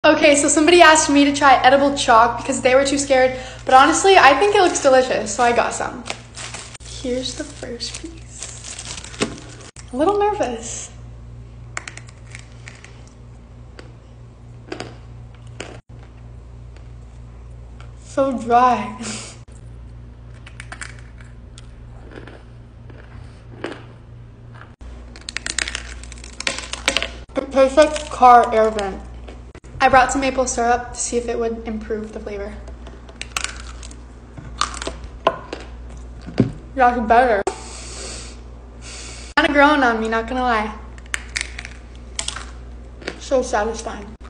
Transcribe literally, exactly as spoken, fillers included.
Okay, so somebody asked me to try edible chalk because they were too scared, but honestly, I think it looks delicious, so I got some. Here's the first piece. A little nervous. So dry. It tastes like car air vent. I brought some maple syrup to see if it would improve the flavor. That's better. Kind of growing on me, not gonna lie. So satisfying.